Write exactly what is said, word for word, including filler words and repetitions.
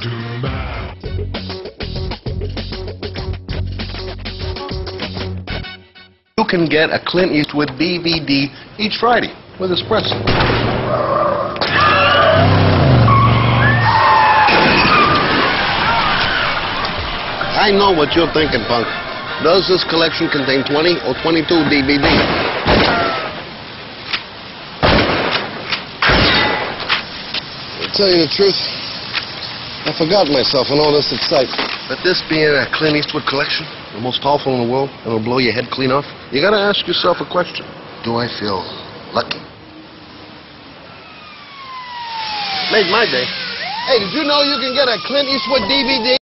You can get a Clint Eastwood D V D each Friday with espresso. I know what you're thinking, punk. Does this collection contain twenty or twenty-two D V Ds? To tell you the truth, I forgot myself in all this excitement. But this being a Clint Eastwood collection, the most powerful in the world, and it'll blow your head clean off, you gotta ask yourself a question. Do I feel lucky? Made my day. Hey, did you know you can get a Clint Eastwood D V D?